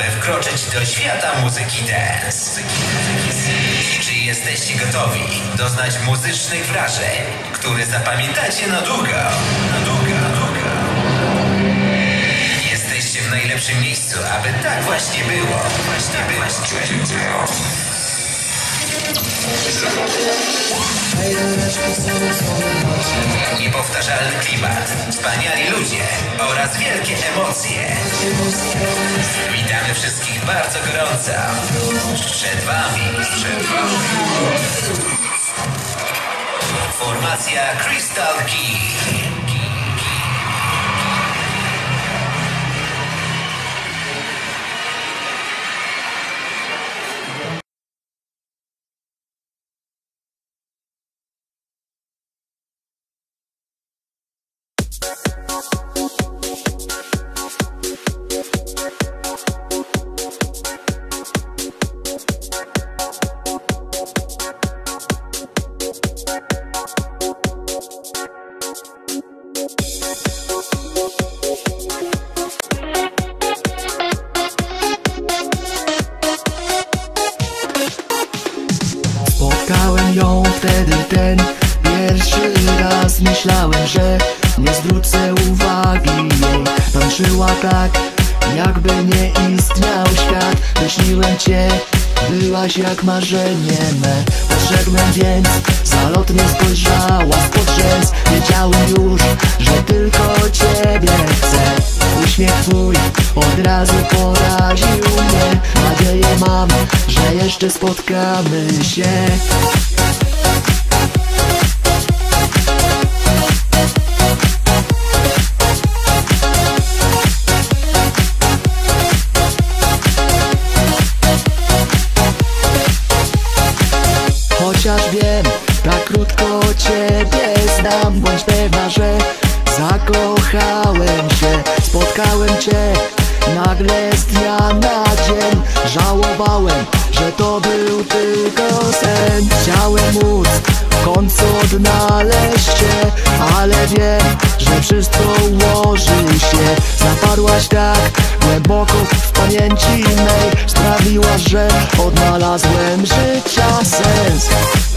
aby wkroczyć do świata muzyki dance. Czy jesteście gotowi doznać muzycznych wrażeń, które zapamiętacie na długo? Jesteście w najlepszym miejscu, aby tak właśnie było. Niepowtarzalny klimat, wspaniali ludzie oraz wielkie emocje. Witamy wszystkich bardzo gorąco. Przed wami formacja Crystal Key. Spotkałem ją wtedy ten pierwszy raz. Myślałem, że nie zwrócę uwagi jej. Tańczyła tak, jakby nie istniał świat. Myśliłem cię, byłaś jak marzenie me. Poszedłem więc, zalotnie spojrzała spod rzęs. Wiedziałem już, że tylko ciebie chcę. Uśmiech twój od razu poraził mnie. Nadzieję mam, że jeszcze spotkamy się. Chociaż wiem, tak krótko ciebie znam. Bądź pewna, że zakochałem się. Spotkałem cię nagle z dnia na dzień. Żałowałem, że to był tylko sen. Chciałem móc w końcu odnaleźć cię, ale wiem, że wszystko ułoży się. Zapadłaś tak głęboko w pamięci mej. Sprawiłaś, że odnalazłem życia sens.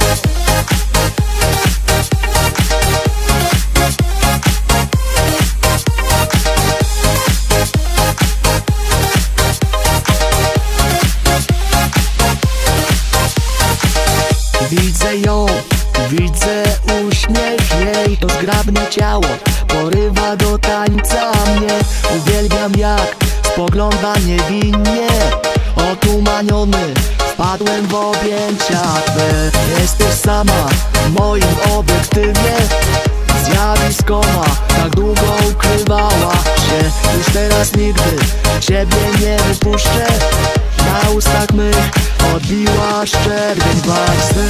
Widzę ją, widzę uśmiech jej. To zgrabne ciało porywa do tańca mnie. Uwielbiam jak spogląda niewinnie. Otumaniony wpadłem w objęcia twe. Jesteś sama w moim obiektywie. Zjawisko ma tak długo ukrywała się. Już teraz nigdy ciebie nie wypuszczę. Na ustach mych odbiła szczerbień warstwy.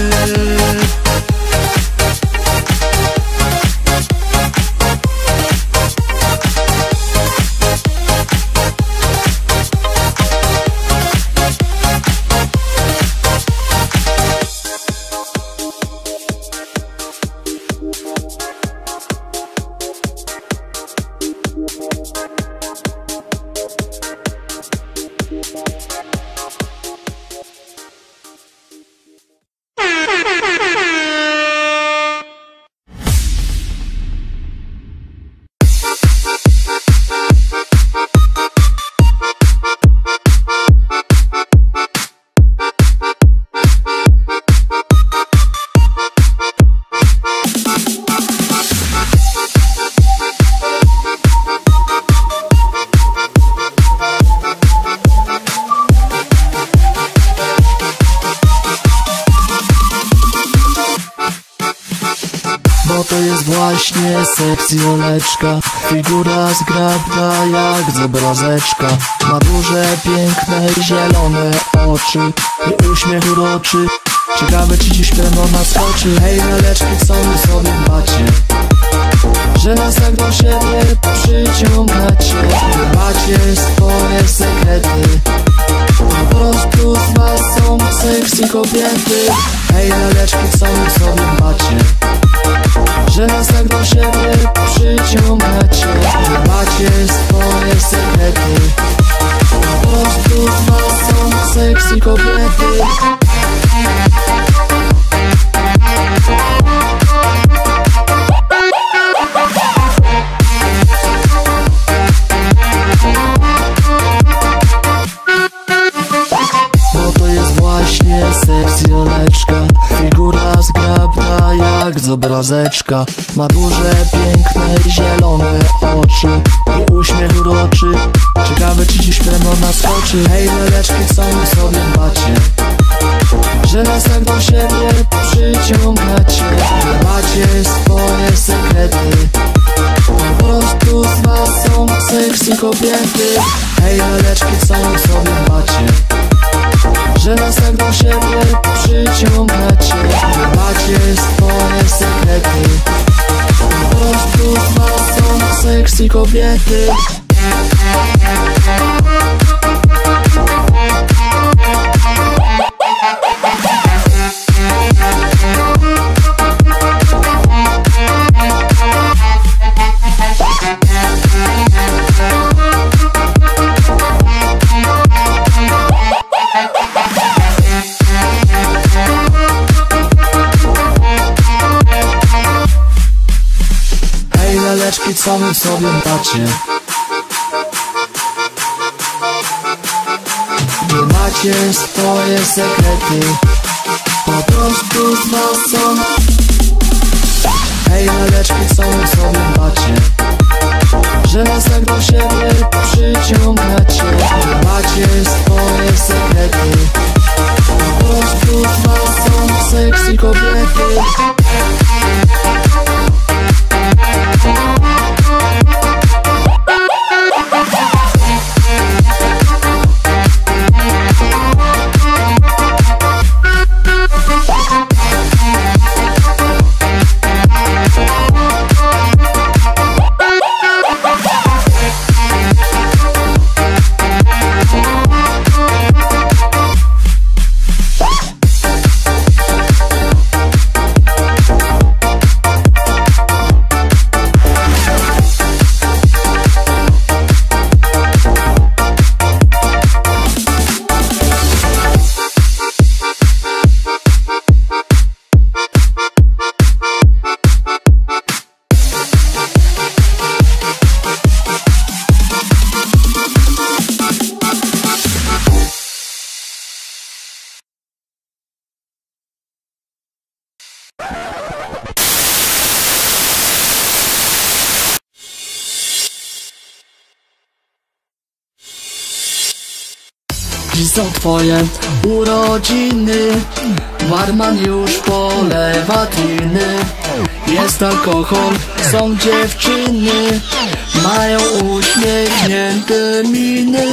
Bo to jest właśnie sekcjoneczka. Figura zgrabna jak z obrazeczka. Ma duże, piękne, zielone oczy i uśmiech uroczy. Ciekawe czy dziś pewno naskoczy. Hej laleczki, co wy sobie dbacie? Że nas tak do siebie przyciągacie. Macie swoje sekrety. Po prostu z was są sexy kobiety. Hej laleczki, co wy sobie dbacie? Że nas tak do siebie przyciągacie. Macie swoje sekrety. Po prostu obrazeczka. Ma duże, piękne, zielone oczy i uśmiech uroczy. Ciekawe, czy dziś prędko naskoczy. Hej leleczki, co wy sobie macie, że nas tak do siebie przyciągacie? Macie swoje sekrety, po prostu z was są sexy kobiety. Hej leleczki, co wy sobie macie, że nas tak do siebie przyciągacie? Macie swoje sekrety, po prostu z was są sexy kobiety. Leleczki, co wy sobie macie, wy macie swoje sekrety, po prostu z was są. Hej leleczki, co wy sobie macie, że nas tak do siebie przyciągacie? Macie swoje sekrety, po prostu z was są sexy kobiety. Dziś są twoje urodziny, barman już polewa driny. Jest alkohol, są dziewczyny, mają uśmiechnięte miny.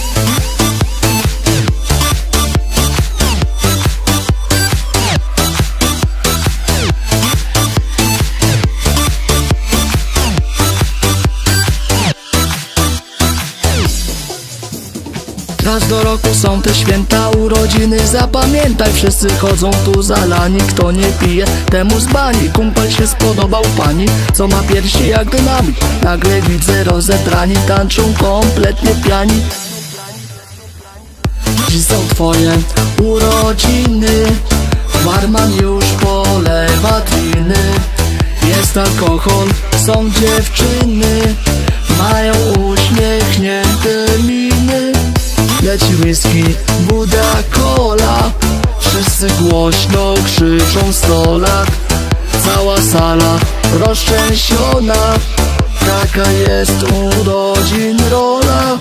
Raz do roku są te święta urodziny. Zapamiętaj, wszyscy chodzą tu zalani. Kto nie pije, temu z bani. Kumpel się spodobał pani, co ma piersi jak dynamit. Nagle widzę rozebrani, tańczą kompletnie piani. Dziś są twoje urodziny, barman już polewa driny. Jest alkohol, są dziewczyny, mają uśmiechnięte miny. Leci whisky, woda, cola, wszyscy głośno krzyczą 100 lat. Cała sala rozszczęsiona, taka jest urodzin rola.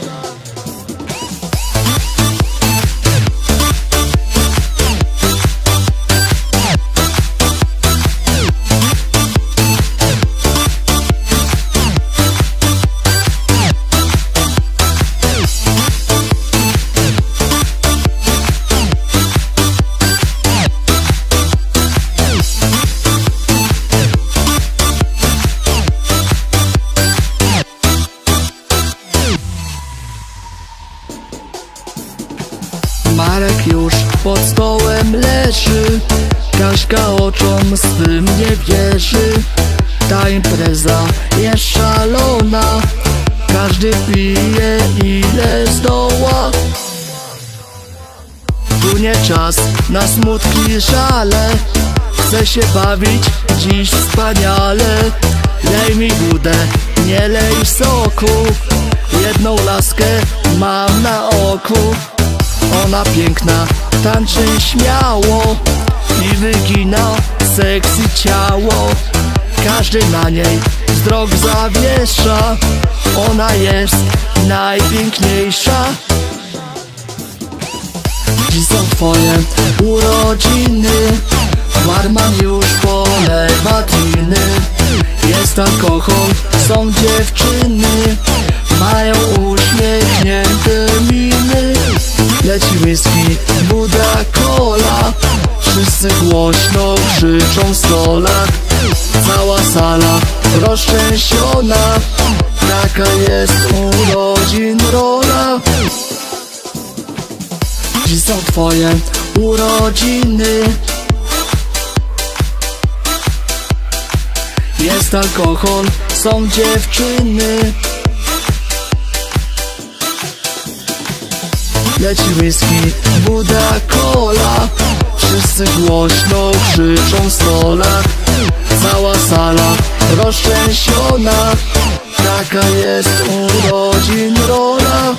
Marek już pod stołem leży, Kaśka oczom swym nie wierzy. Ta impreza jest szalona, każdy pije ile zdoła. Tu nie czas na smutki, żale, chcę się bawić dziś wspaniale. Lej mi wódę, nie lej soku, jedną laskę mam na oku. Ona piękna, tańczy śmiało, i wygina sexy ciało. Każdy na niej wzrok zawiesza, ona jest najpiękniejsza. Dziś są twoje urodziny, barman już polewa diny. Jest alkohol, są dziewczyny, mają uśmiechnięte miny. Leci whisky, woda, cola, wszyscy głośno krzyczą 100 lat. Cała sala roztrzęsiona, taka jest urodzin rola. Dziś są twoje urodziny, jest alkohol, są dziewczyny. Leci whisky, woda, cola, wszyscy głośno krzyczą 100 lat. Cała sala roztrzęsiona, taka jest urodzin rola.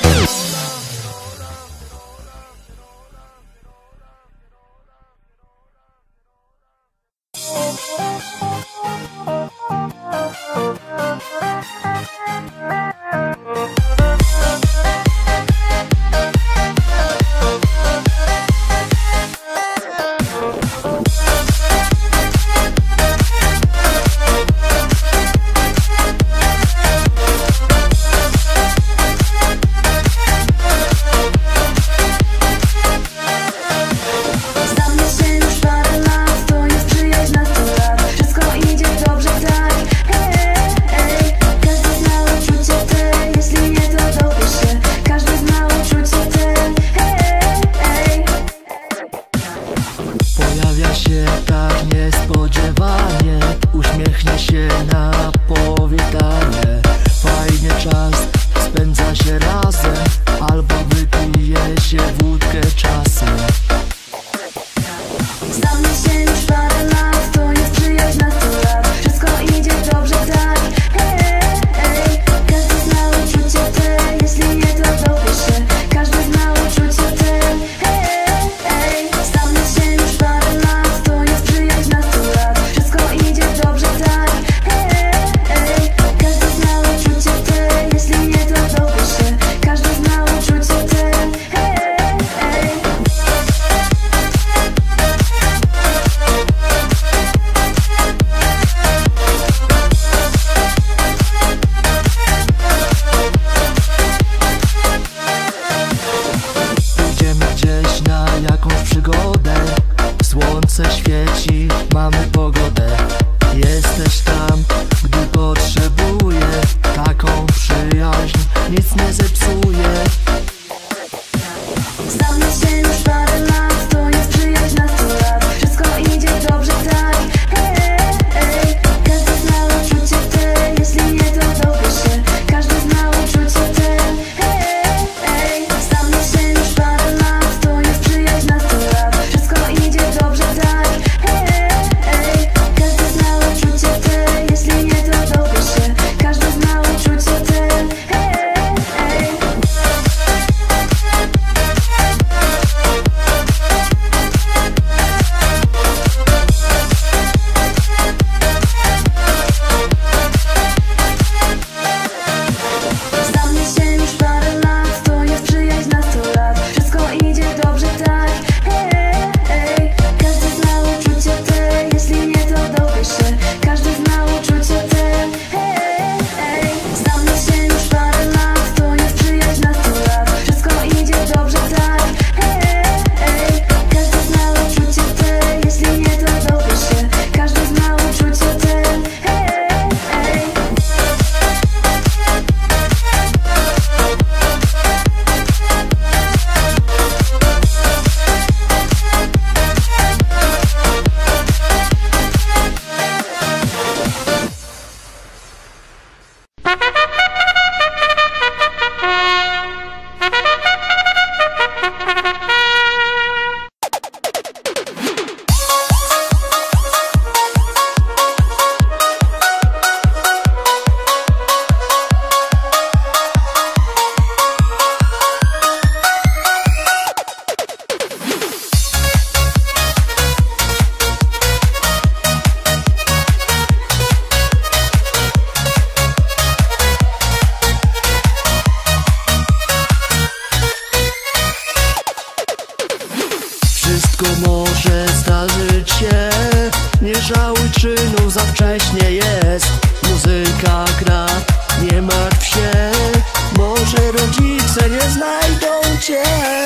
wcześnie jest, muzyka gra. Nie martw się, może rodzice nie znajdą cię.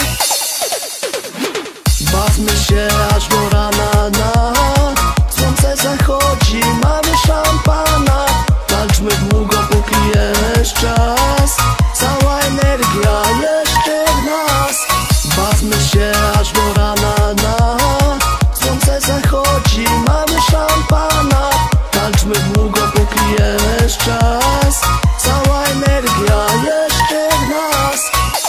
Bawmy się aż do rana, słońce zachodzi, mamy szampana. Walczmy długo, póki jest czas, cała energia jeszcze w nas. Bawmy się aż do rana, słońce zachodzi, mamy szampana. Walczmy długo, póki jest czas, cała energia jeszcze w nas.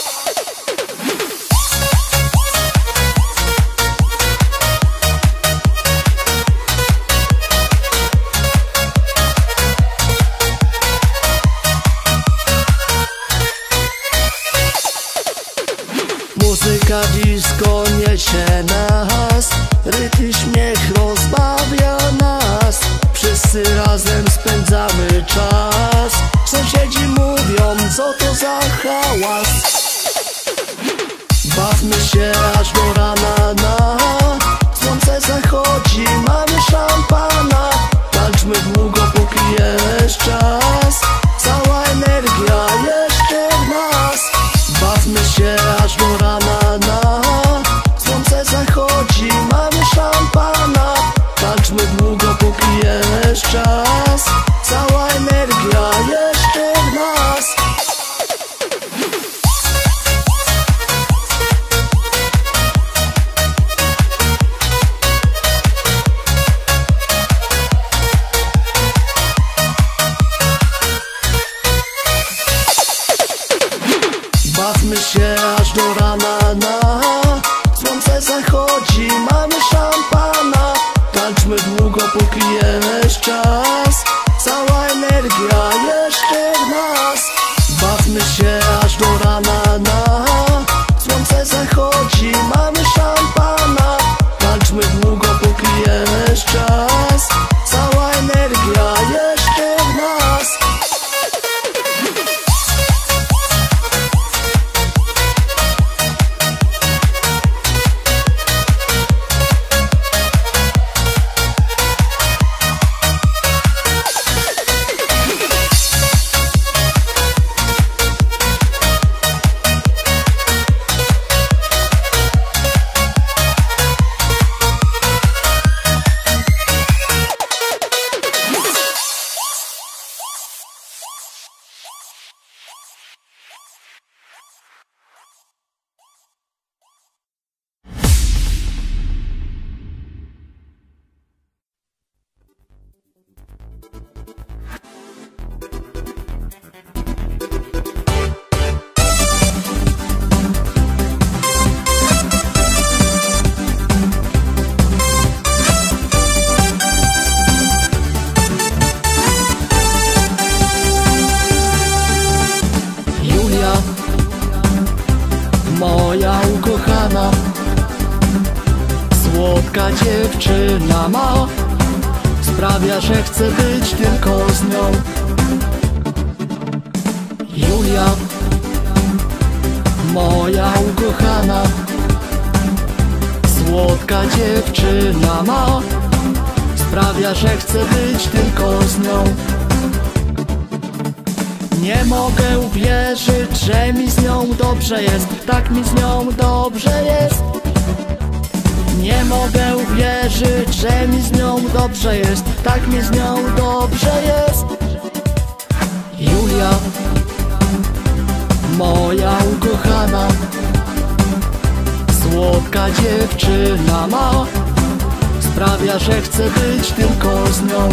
Muzyka disco niesie nas, rytm śmiech rozbawia nas. Wszyscy razem spędzamy czas, sąsiedzi mówią, co to za hałas. Bawmy się aż do rana, słońce zachodzi, mamy szampana. Walczmy długo, póki jest czas, cała energia jeszcze w nas. Bawmy się aż do rana, słońce zachodzi, mamy szampana. Walczmy długo, póki jest czas, cała energia jeszcze w nas. Bawmy się aż do rana, słońce zachodzi, mamy szampana. Walczmy długo, póki jest czas, cała energia jeszcze w nas. Bawmy się aż do rana, słońce zachodzi, mamy szampana. Walczmy długo, póki jest czas, cała energia jeszcze w nas. Moja ukochana, słodka dziewczyna ma, sprawia, że chcę być tylko z nią. Julia, moja ukochana, słodka dziewczyna ma, sprawia, że chcę być tylko z nią. Nie mogę uwierzyć, że mi z nią dobrze jest, tak mi z nią dobrze jest. Nie mogę uwierzyć, że mi z nią dobrze jest, tak mi z nią dobrze jest. Julia, moja ukochana, słodka dziewczyna ma, sprawia, że chcę być tylko z nią.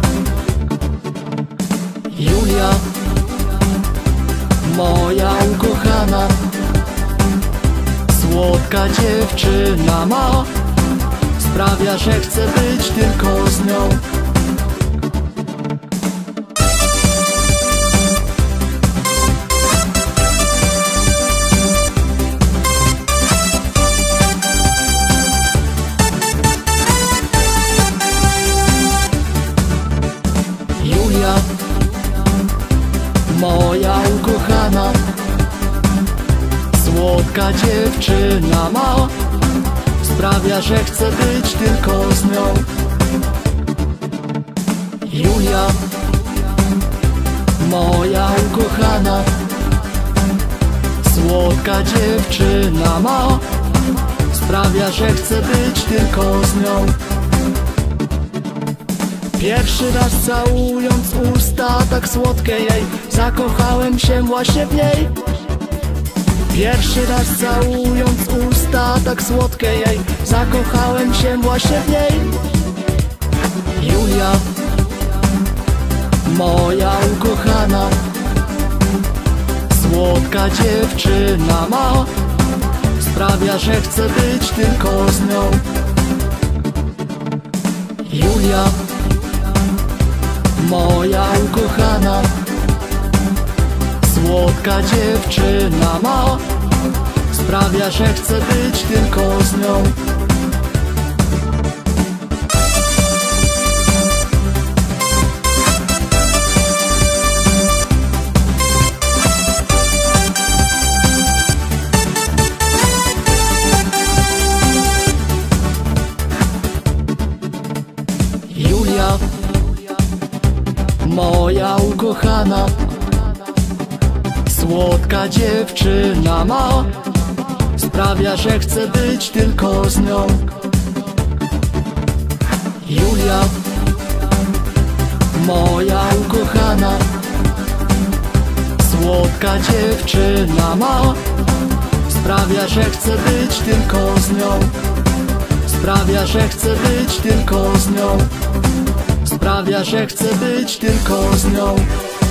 Julia, moja ukochana, słodka dziewczyna ma, sprawia, że chcę być tylko z nią. Julia, moja ukochana, słodka dziewczyna ma, sprawia, że chcę być tylko z nią. Julia, moja ukochana, słodka dziewczyna ma, sprawia, że chcę być tylko z nią. Pierwszy raz całując usta tak słodkie jej, zakochałem się właśnie w niej. Pierwszy raz całując usta tak słodkie jej, zakochałem się właśnie w niej. Julia, moja ukochana, słodka dziewczyna ma, sprawia, że chcę być tylko z nią. Julia, moja ukochana, słodka dziewczyna ma, sprawia, że chcę być tylko z nią. Julia, moja ukochana, słodka dziewczyna ma, sprawia, że chcę być tylko z nią. Julia, moja ukochana, słodka dziewczyna ma, sprawia, że chcę być tylko z nią. Sprawia, że chcę być tylko z nią. Sprawia, że chcę być tylko z nią.